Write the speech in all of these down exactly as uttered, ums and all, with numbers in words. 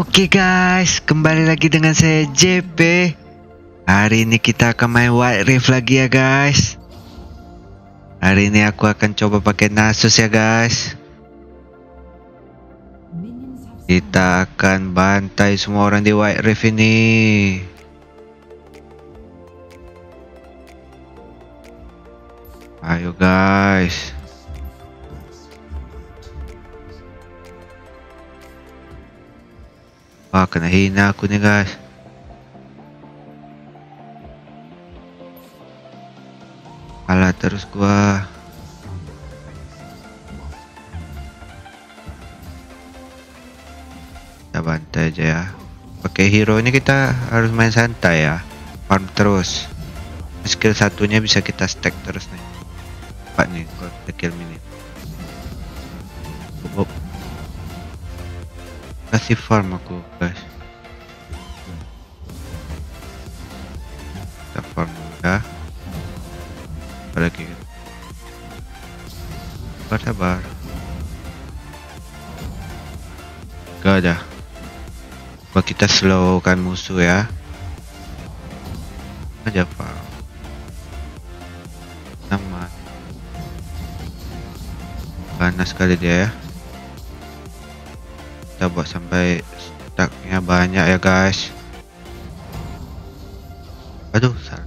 Oke guys, kembali lagi dengan saya J P. Hari ini kita akan main Wild Rift lagi ya guys. Hari ini aku akan coba pakai Nasus ya guys. Kita akan bantai semua orang di Wild Rift ini. Ayo guys. Wah, kena hina aku nih guys. Kalah terus gua. Kita bantai aja ya. Pakai hero ini kita harus main santai ya. Farm terus. Skill satunya bisa kita stack terus nih. Pak nih kalau kita kill mini. Up, up. Kasih farm aku guys. Kita farm udah. Apa lagi? Sabar sabar. Gak ada. Coba kita slowkan musuh ya. Aja farm. Aman. Panas sekali dia ya. Kita buat sampai stacknya banyak ya guys. Aduh, salah.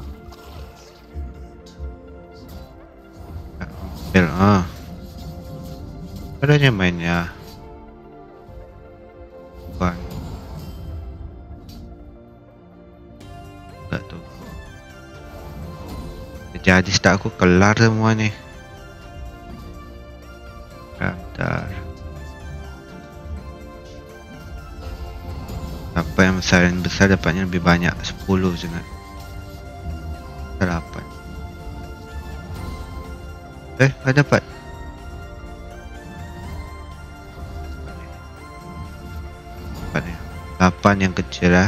Ambil ah. Adanya mainnya. Bukan. Enggak tuh. Jadi stack aku kelar semua nih. Bentar. Apa yang besar yang besar dapatnya lebih banyak, sepuluh jangan delapan. Eh, ada dapat delapan yang kecil lah.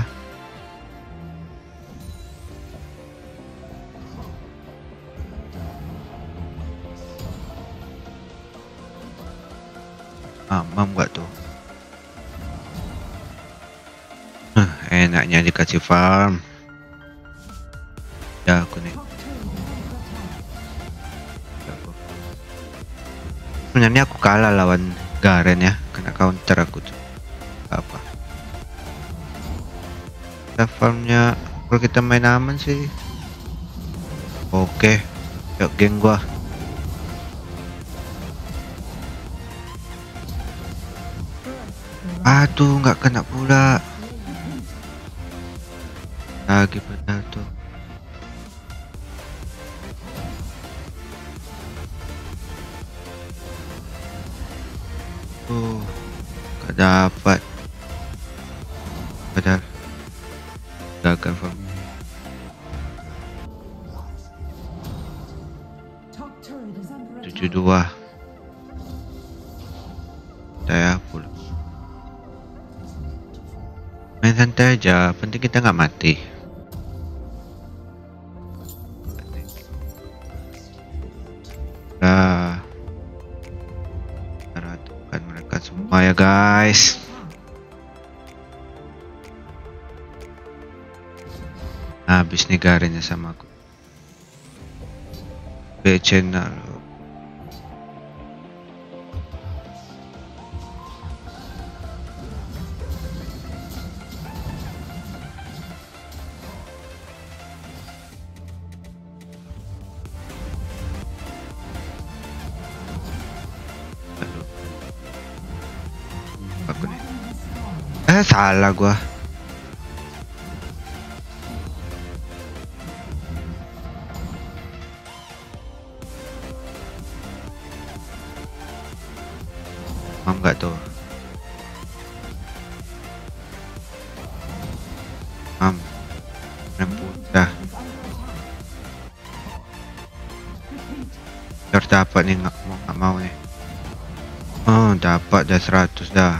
Amam gak tuh? Enaknya dikasih farm. Ya aku nih. Sebenarnya aku kalah lawan Garen ya, kena counter aku tuh. Apa? Kita farmnya kalau kita main aman sih. Oke, yuk geng gua. Aduh, nggak kena pula. Lagi padahal tuh. Tuh, gak dapat. Padahal gagal farm. tujuh dua. Saya pula. Main santai aja, penting kita nggak mati. Nah, ratukan mereka semua ya guys. Habis nih Garennya sama aku. B channel. Aku nih. Eh, salah gua. Mam gak tuh? Mam. Yang putih. Biar dapat nih, nggak mau nggak mau nih. Oh, dapat dah seratus dah.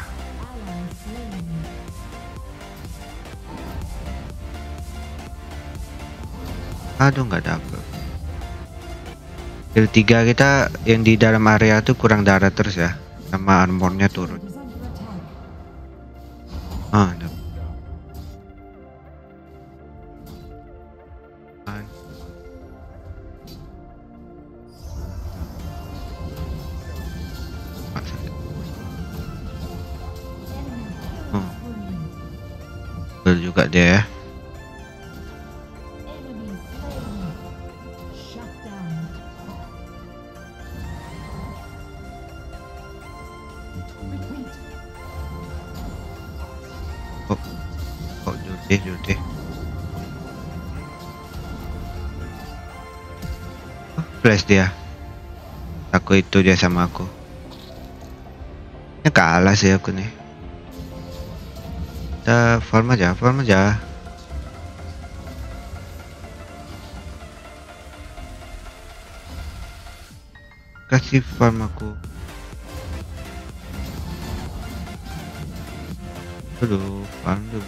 Aduh, nggak dapat. Skill tiga kita yang di dalam area tuh kurang darah terus ya, sama armornya turun. Ah, dapat. Hmm. Betul juga dia ya. Oh, oh, judi, judi. Oh, flash dia. Aku itu dia sama aku. Ini kalah sih aku nih. Kita farm aja, farm aja. Kasih farm aku. Dulu, farm dulu.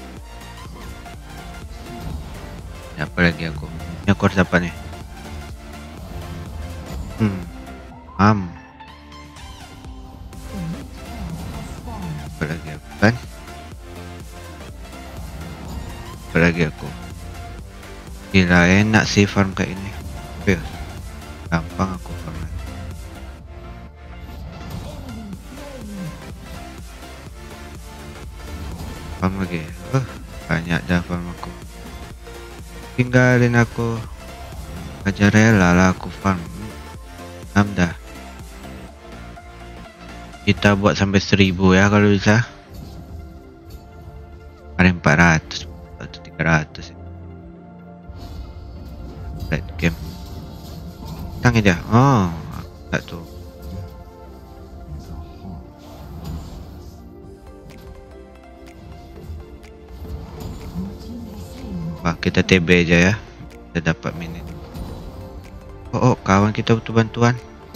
Ya, apa lagi aku? Ini aku harus apa nih? Hmm, am. Apa lagi aku kan? Apa lagi aku? Gila enak sih farm kayak ini. Yes. Gampang aku farm. Farm lagi. Uh, banyak dah farm aku. Tinggalin aku. Aja rela lah aku farm. Enam dah. Kita buat sampai seribu ya kalau bisa. Ada empat ratus atau tiga ratus. Red game. Tang aja. Oh, tak tuh. Wah, kita T B aja ya. Kita dapat minit. Oh, oh, kawan kita butuh bantuan.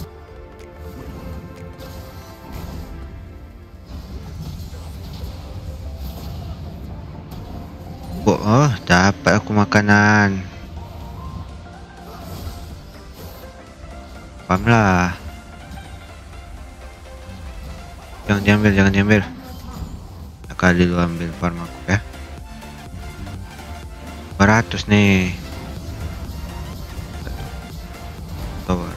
Oh, oh, dapat aku makanan. Paham lah. Jangan diambil, jangan diambil. Kali lu ambil farm aku ya. dua ratus nih. Tower.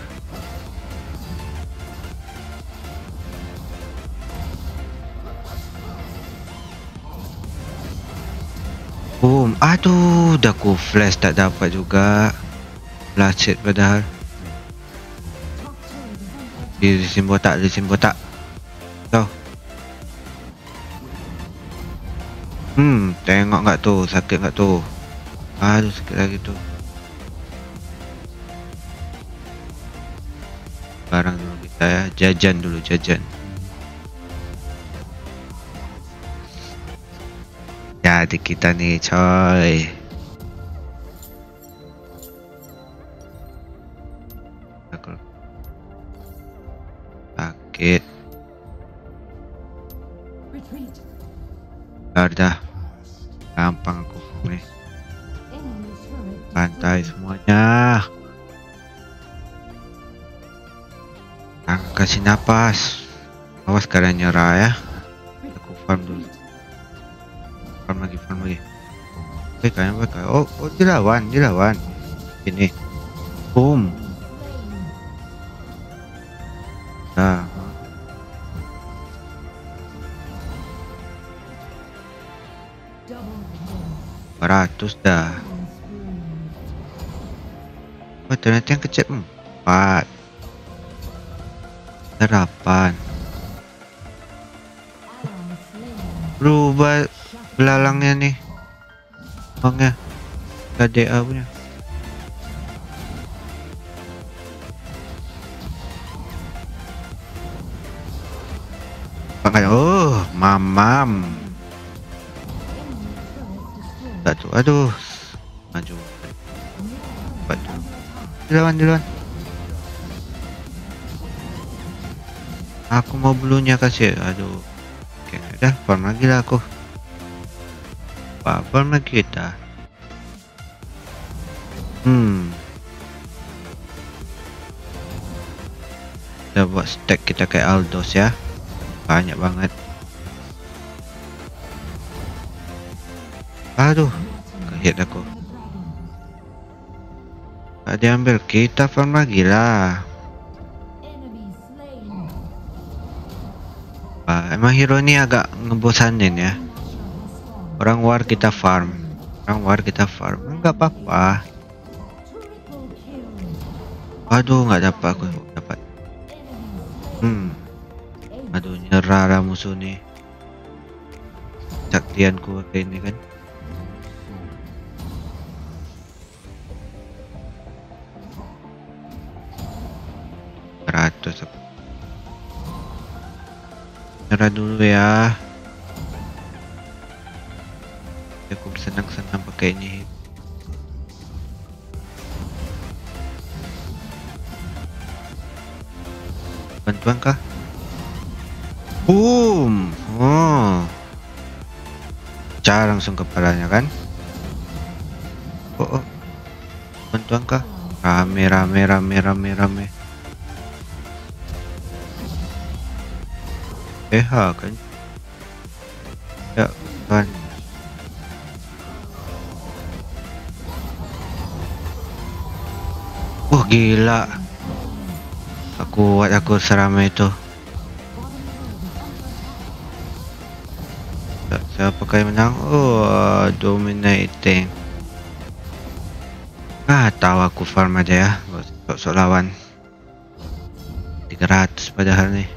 Boom. Aduh, udah ku flash tak dapat juga. Lacet padahal. Di sini botak, di sini botak. Tuh. Hmm, tengok nggak tuh, sakit nggak tuh? Aduh, sakit lagi tuh. Sekarang dulu kita ya, jajan dulu, jajan. Jadi kita nih, coy. Sakit. Dah, gampang aku nih. Pantai semuanya. Aku kasih napas. Awas kalian nyerah ya. Aku farm dulu. Farm lagi, farm lagi. Oke, kalian bakal. Oh, oh, dilawan, dilawan. Ini. Boom. Nah. Ratus dah. Oh, ternyata yang kecil empat. Delapan. Berubah belalangnya nih. Bangnya. K D A punya. Makanya, oh, mamam. Satu, aduh, maju. Batu. Dilawan, dilawan. Aku mau bulunya kasih, aduh. Oke, udah, farm lagi lah aku. Apa, farm lagi kita. Hmm. Kita buat stack kita kayak Aldos ya. Banyak banget. Aduh, kehit aku. Tak diambil, kita farm lagi lah. Ah, emang hero ni agak ngebosanin ya. Orang war kita farm, orang war kita farm, enggak apa-apa. Aduh, nggak dapat aku dapat. Hmm, aduh nyerah lah musuh ni. Saktianku kayak ini kan. Ratus aku. Nyerah dulu ya. Aku bersenang-senang pakai ini. Bantuan kah? Boom. Oh. Pecah langsung kepalanya kan? Oh, oh. Bantuan kah? Rame rame rame rame rame. Eh ha kan? Ya kan. Wah gila. Aku kuat aku seramai itu. Siapa yang menang? Oh, dominating. Ah, tahu aku farm aja ya. Sok-sok lawan. tiga ratus padahal nih.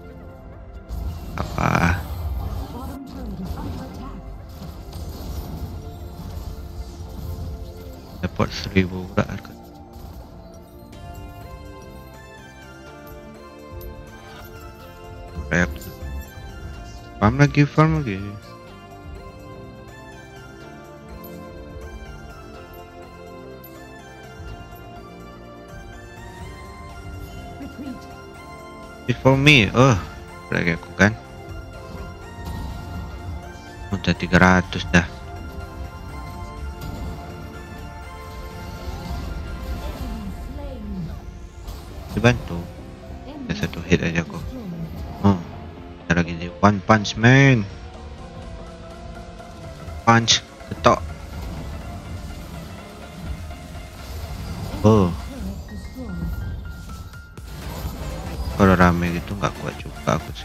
Apa? Dapat seribu pula harga. Kayak farm lagi, farm lagi. For me, oh, lagi aku kan. Udah tiga ratus dah. Dibantu. Ada satu hit aja kok. Oh, ada lagi ni one punch man. Punch, ketok. Oh. Kalau rame gitu nggak kuat juga aku sih.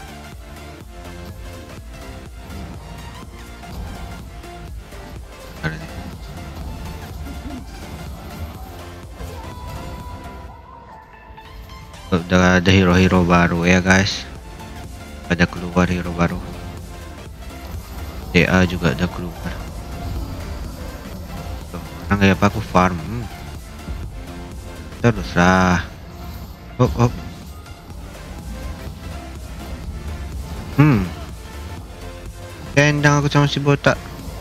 Udah ada hero-hero baru ya guys. Ada keluar hero baru. D A juga ada keluar. Tuh, orang kayak apa aku farm. Hmm. Terus lah. Hop hop. Hmm. Tendang aku sama si botak.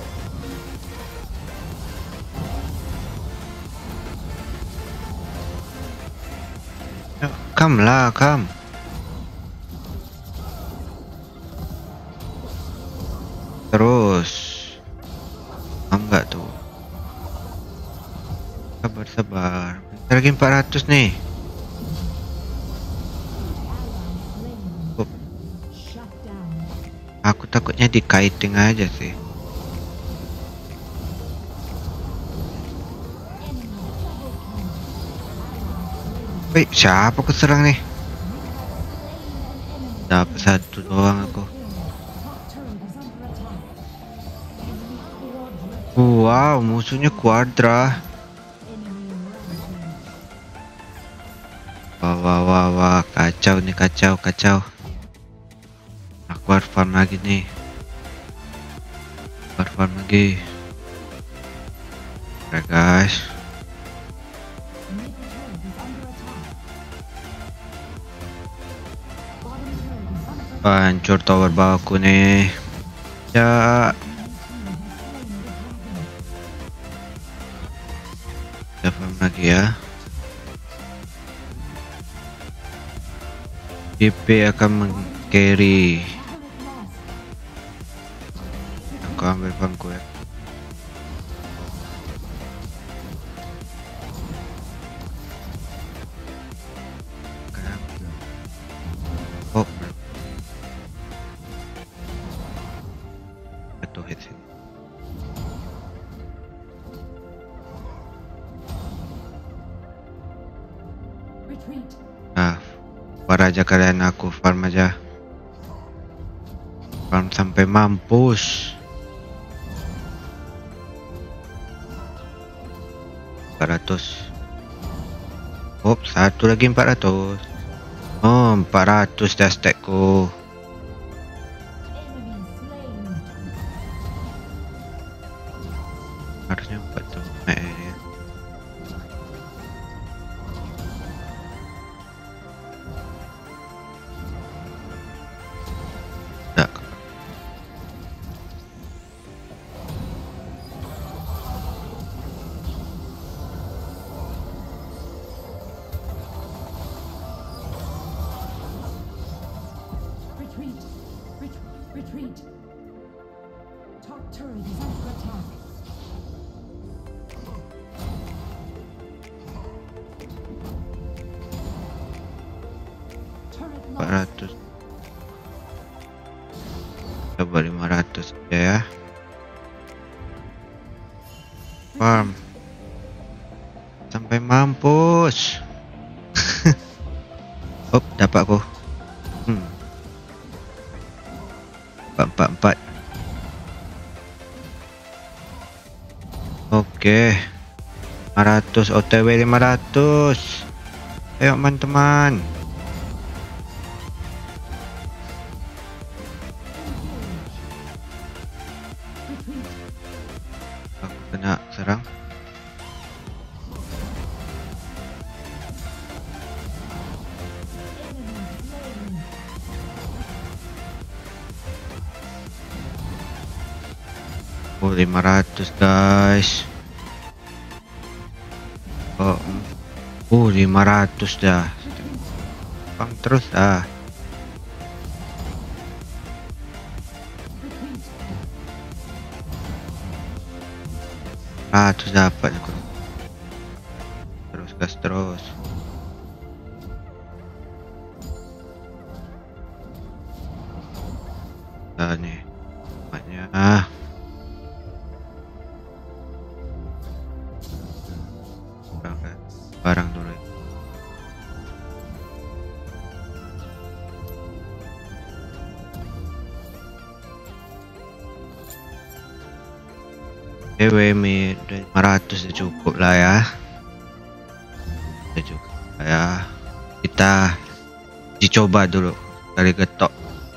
Come lah, come. Terus. Enggak tuh. Sabar, sabar. Bentar lagi empat ratus nih. Oh. Aku takutnya di kiting aja sih. Wait, siapa aku serang nih? Dapat satu doang aku. Wow, musuhnya Quadra. Wah, wah, wah, wah, kacau nih, kacau, kacau. Aku harus farm lagi nih. Harus farm lagi. Oke guys. Hancur tower bawahku nih. Ya. Kita farm lagi ya. D P akan meng-carry. Aku ambil farmku ya. Oh. Satu hit sini. War aja kalian, aku farm aja. Farm sampai mampus. empat ratus. Oh, satu lagi empat ratus. Oh, empat ratus dah stackku. Harusnya empat tu. Eh, ya. Tak. Retreat. Ret retreat. Top turret is under attack. Turret empat lost. ratus. Coba lima ratus aja ya. Farm sampai mampus. Hop, dapat aku. Hmm. empat empat empat. Oke. lima ratus O T W lima ratus. Ayo teman-teman. Aku kena serang. Oh, lima ratus guys. Oh, oh lima ratus dah. Bang terus dah. Ratus dapat aku. Terus gas terus. Nah nih, maknya ah. Barang dulu. E W M lima ratus sudah cukup lah ya. Sudah cukup lah ya. Kita dicoba dulu kali getok.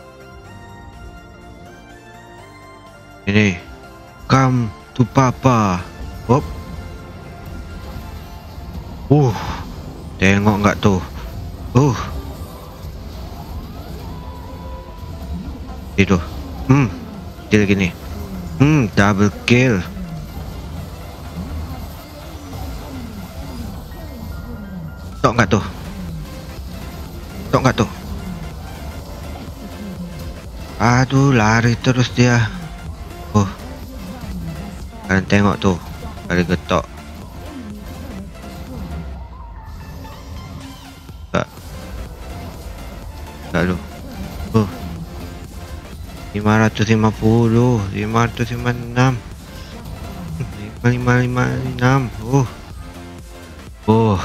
Ini come to papa. Hop. Uh, tengok nggak tuh? Uh, itu. Hmm, kill gini. Hmm, double kill. Tok nggak tuh? Tok nggak tuh? Aduh, lari terus dia. Oh, kalian tengok tuh, kali getok. Lalu oh, lima ratus lima puluh, lima ratus lima puluh enam, lima ratus lima puluh enam. Oh, oh,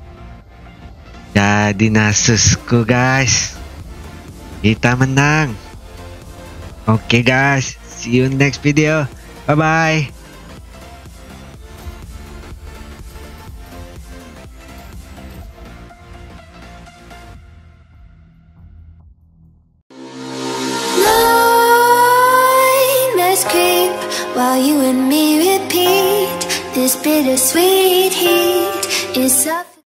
jadi Nasusku guys, kita menang. Oke okay, guys, see you next video. Bye bye. While you and me repeat, this bittersweet heat is up.